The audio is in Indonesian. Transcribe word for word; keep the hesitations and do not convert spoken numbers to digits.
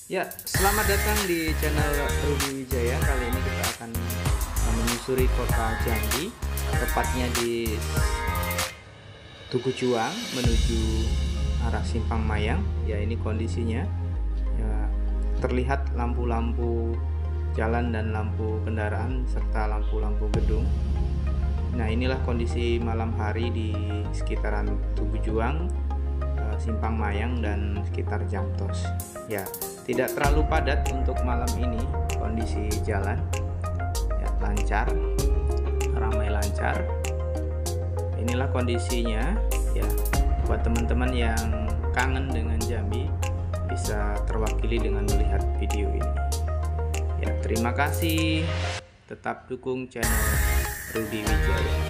Ya, selamat datang di channel Rudi Wijaya. Kali ini kita akan menyusuri kota Jambi, tepatnya di Tugu Juang menuju arah Simpang Mayang. Ya, ini kondisinya. Ya, terlihat lampu-lampu jalan dan lampu kendaraan serta lampu-lampu gedung. Nah, inilah kondisi malam hari di sekitaran Tugu Juang, Simpang Mayang dan sekitar Jamtos. Ya, tidak terlalu padat untuk malam ini. Kondisi jalan ya lancar, ramai lancar. Inilah kondisinya ya. Buat teman-teman yang kangen dengan Jambi bisa terwakili dengan melihat video ini. Ya, terima kasih. Tetap dukung channel Rudi Wijaya.